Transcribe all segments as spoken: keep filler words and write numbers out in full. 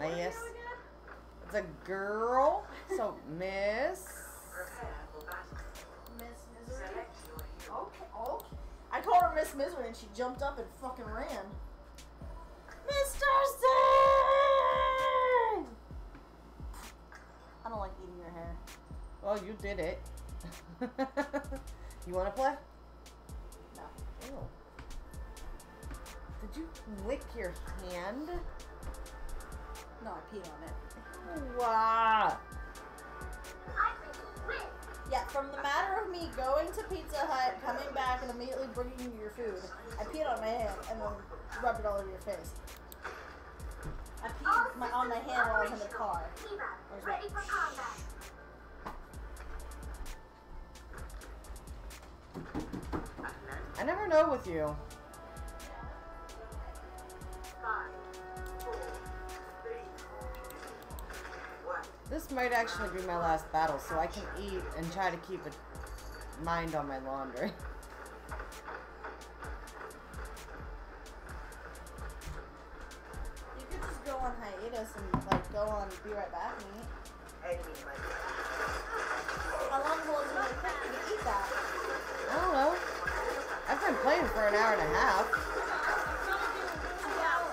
face. It's a girl. So, Miss. Miss Misery? Okay, okay. I called her Miss Misery and she jumped up and fucking ran. Mister Singh! I don't like eating your hair. Well, you did it. You want to play? No. Ew. Did you lick your hand? No, I peed on it. Wow. Yeah, from the matter of me going to Pizza Hut, coming back, and immediately bringing you your food, I peed on my hand and then rubbed it all over your face. I peed my, on my hand while I was in the car. I was like, I never know with you. This might actually be my last battle, so I can eat and try to keep a mind on my laundry. you could just go on hiatus and like go on Be Right Back and eat. How long will it really take you to eat that? I don't know. I've been playing for an hour and a half. Two hours.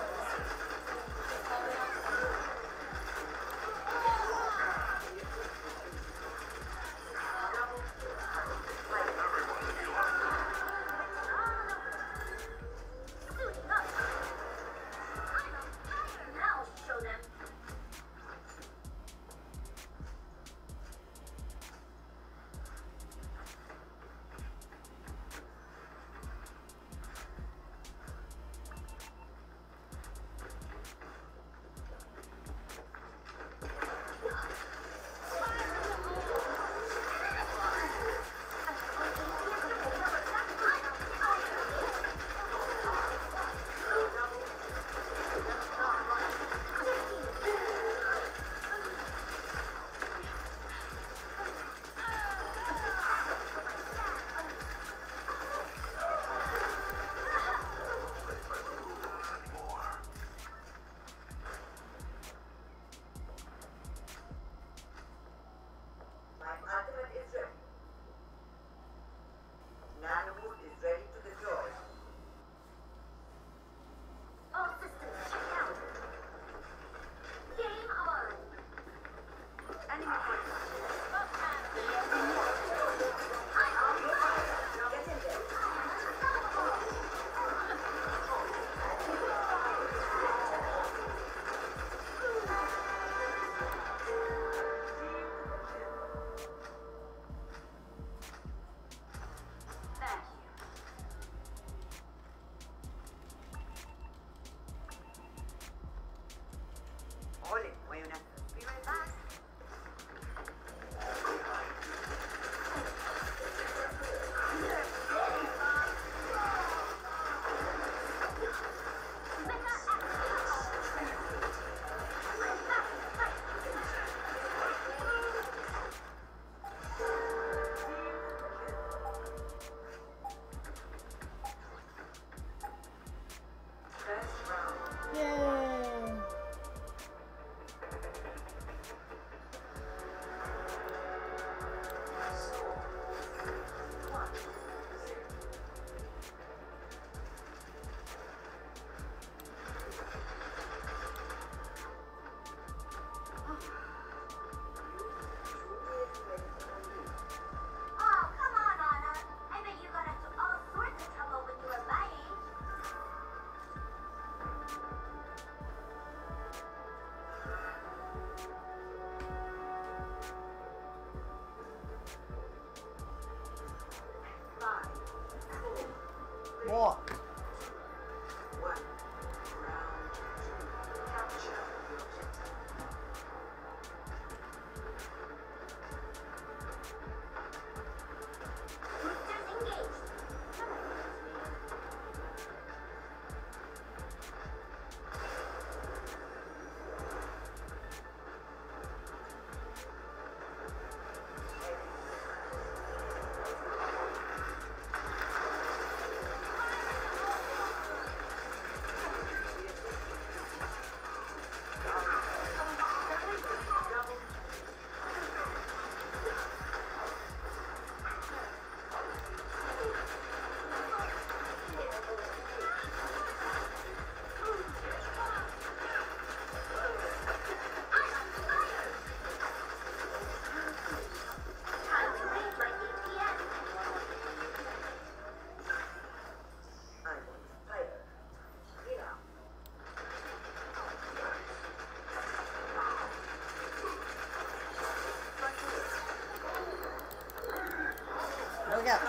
Look out.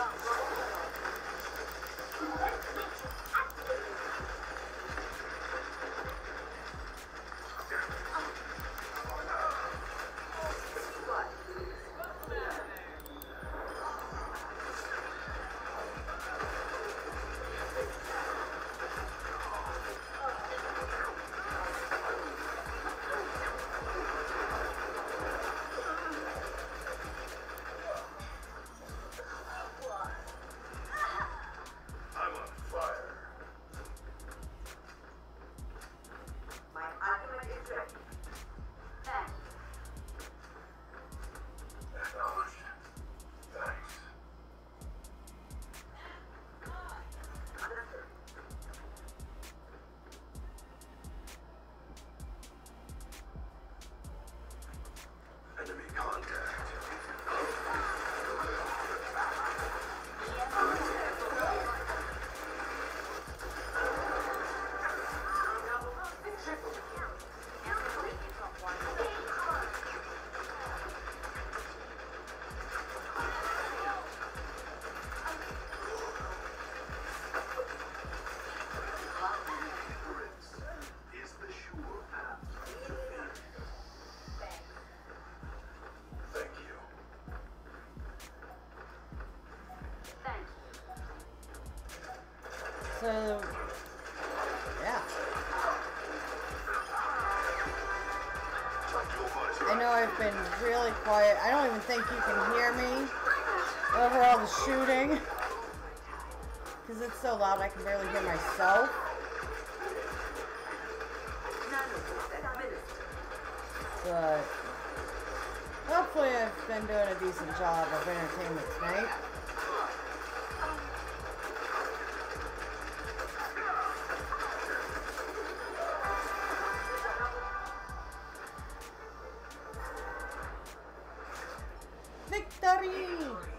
So, yeah. I know I've been really quiet. I don't even think you can hear me over all the shooting. Because it's so loud I can barely hear myself. But hopefully I've been doing a decent job of entertainment tonight. Victory!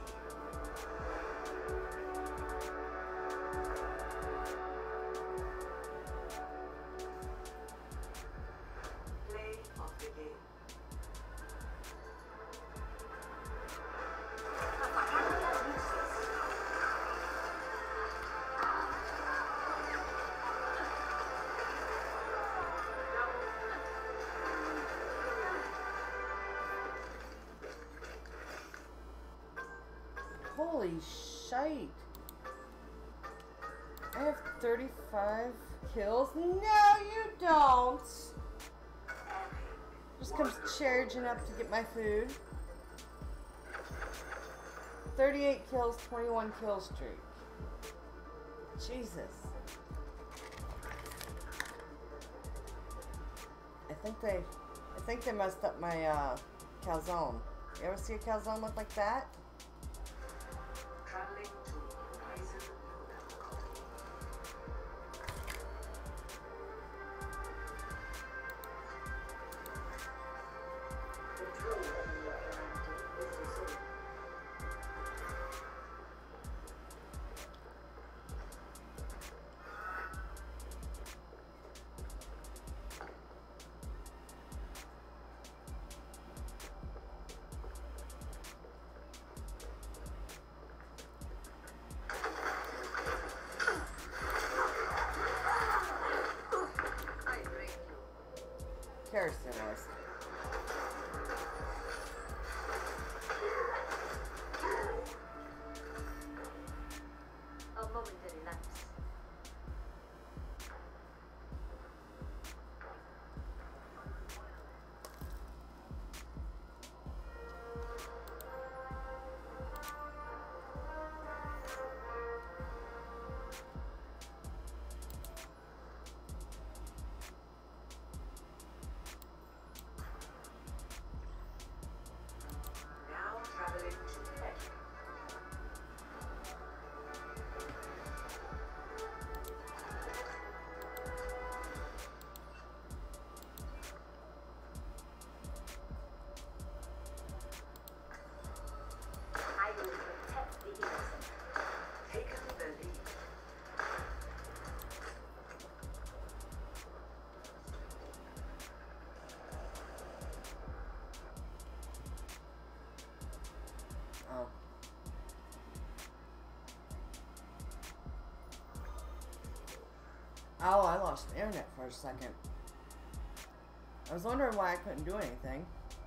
Holy shite. I have thirty-five kills. No, you don't. Just comes charging up to get my food. thirty-eight kills, twenty-one kill streak. Jesus. I think they I think they messed up my uh calzone. You ever see a calzone look like that? Oh, I lost internet for a second. I was wondering why I couldn't do anything.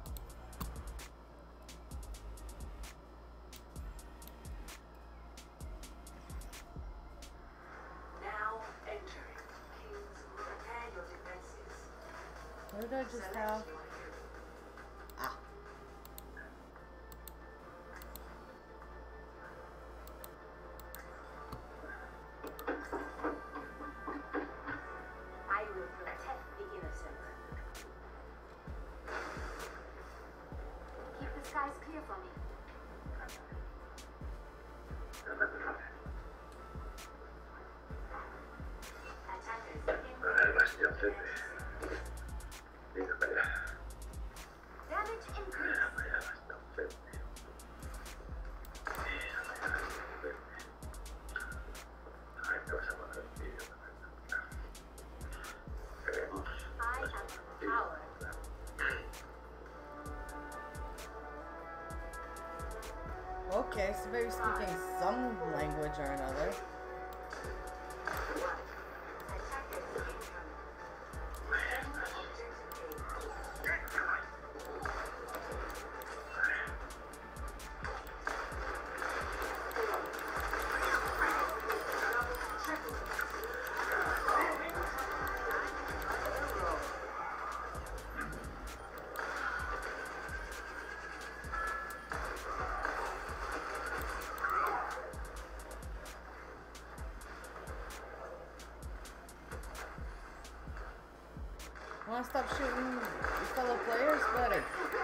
Now entering. Kings, prepare your defenses. What did I just have? Ah. I will protect the innocent. Keep the skies clear for me. Attackers Selvästi on tyvi. Niitä pelejä. Damage increase. Selvästi on tyvi. Aika sellainen viimeinen. I am empowered. Okay, so maybe speaking some language or another. attackers incoming. Wanna stop shooting your fellow players, buddy?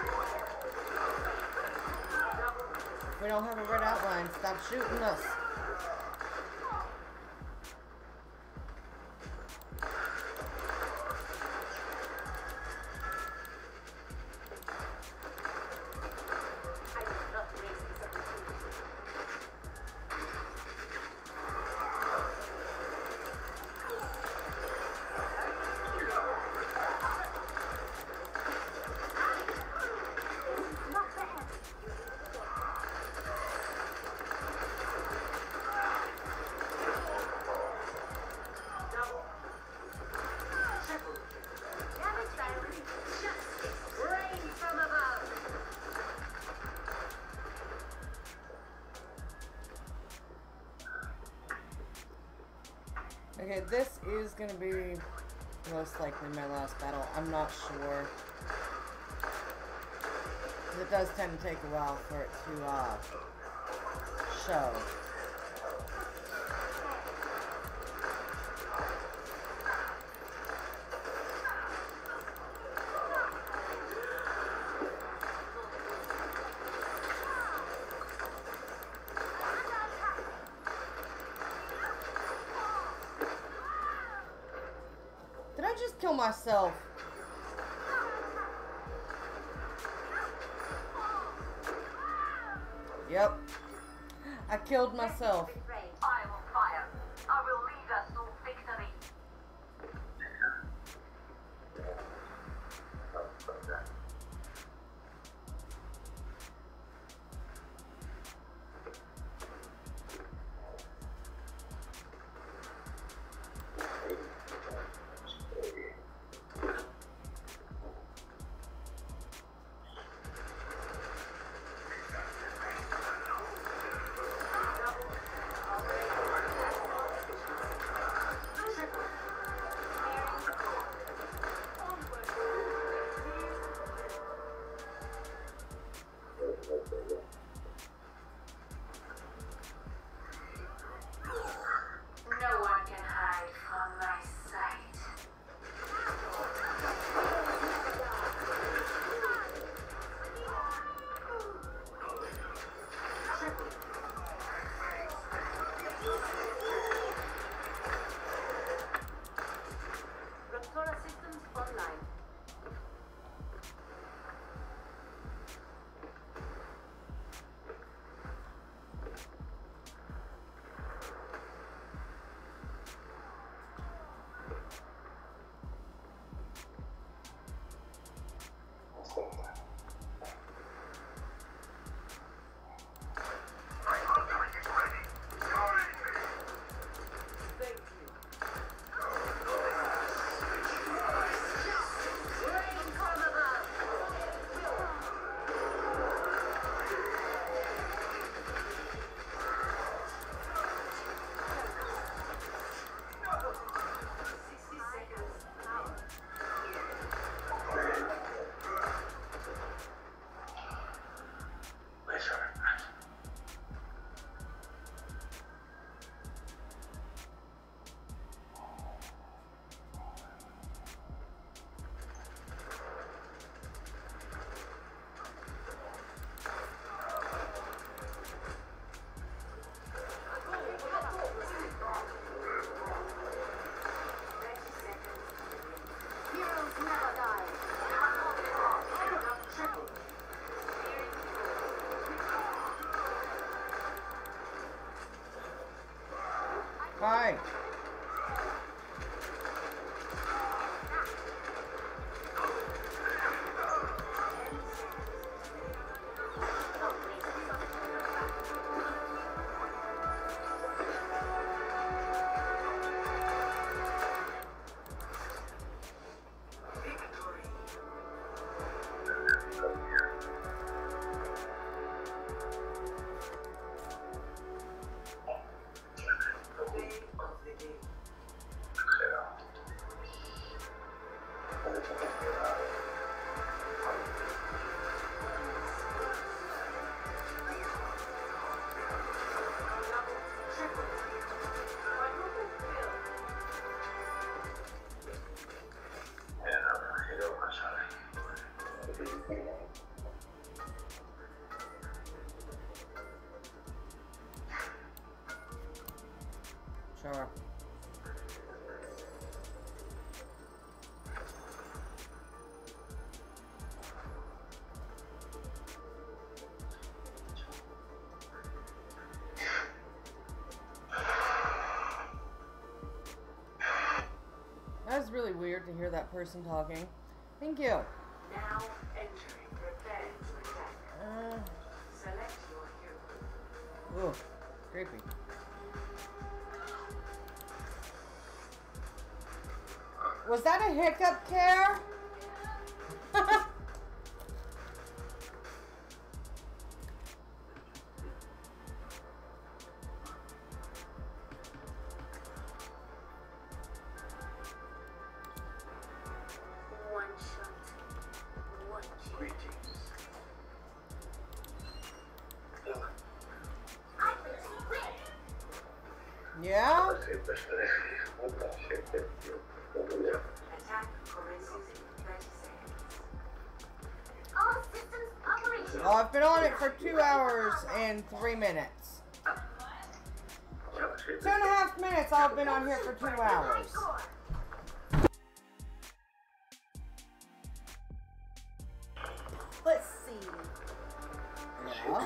If we don't have a red outline, stop shooting us. I will not raise this opportunity. Not bad. Double. Triple. Damage diary. Justice. Rain from above. Okay, this is gonna be most likely my last battle. I'm not sure. 'Cause it does tend to take a while for it to uh, show. Did I just kill myself? Yep. I killed myself. Rain. I will fire. I will lead us to victory. Double. Operation Hi. Sure. That was really weird to hear that person talking. Thank you. Now entering prepare to attack. Uh, Select your hero. ooh, creepy. Was that a hiccup, Care? One shot. One kill. Greetings. I will win. Yeah? Siempre estaré. Otra gente. Attack commences in thirty seconds. All systems operational. Well, I've been on it for two hours and three minutes. Two and a half minutes I've been on here for two hours. Let's see. Yeah.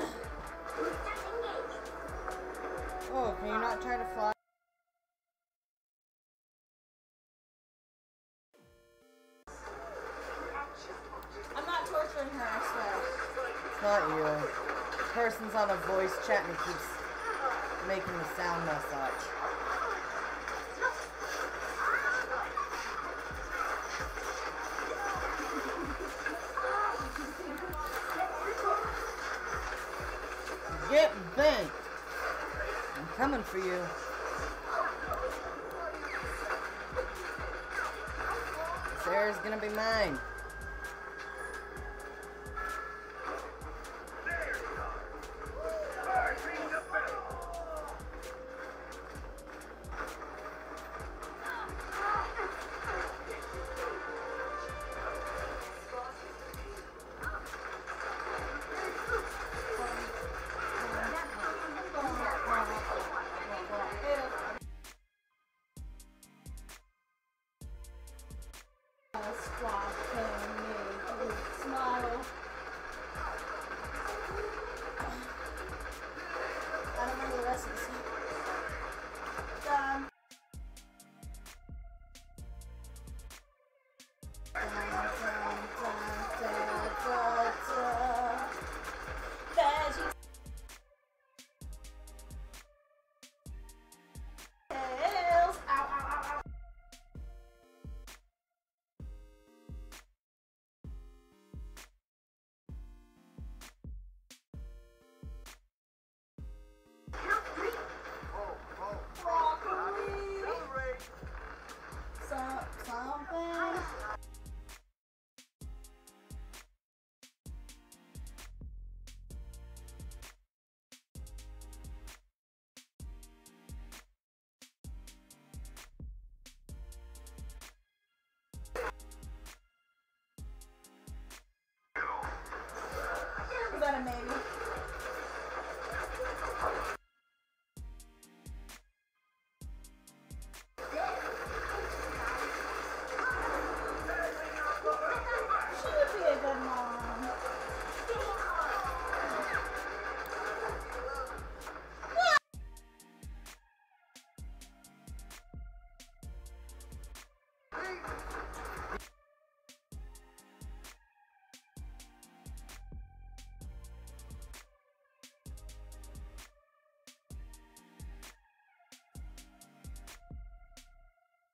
Oh, can you not try to fly? I'm not torturing her, I swear. It's not you. The person's on a voice chat and it keeps making the sound mess up. Get bent! I'm coming for you. This area's gonna be mine. Uh, squad kill.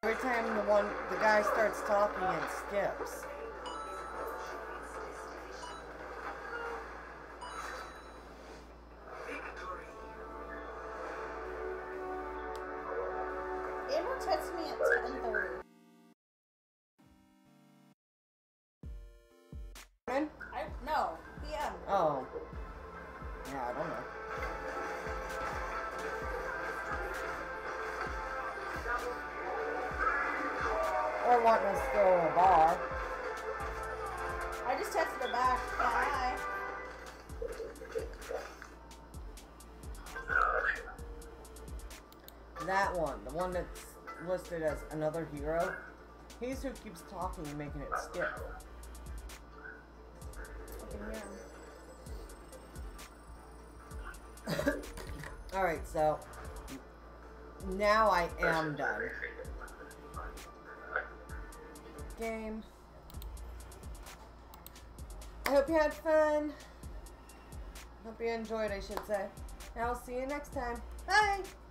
Every time the one the guy starts talking, it skips. Amber texted me at ten thirty. When? I no P M. Oh. Yeah, I don't know. Or wanting us to go to a bar. I just texted her back. Hi. That one, the one that's listed as another hero, he's who keeps talking and making it skip. I can hear him. Alright, so now I am done. Game. I hope you had fun. Hope you enjoyed, I should say. And I'll see you next time. Bye!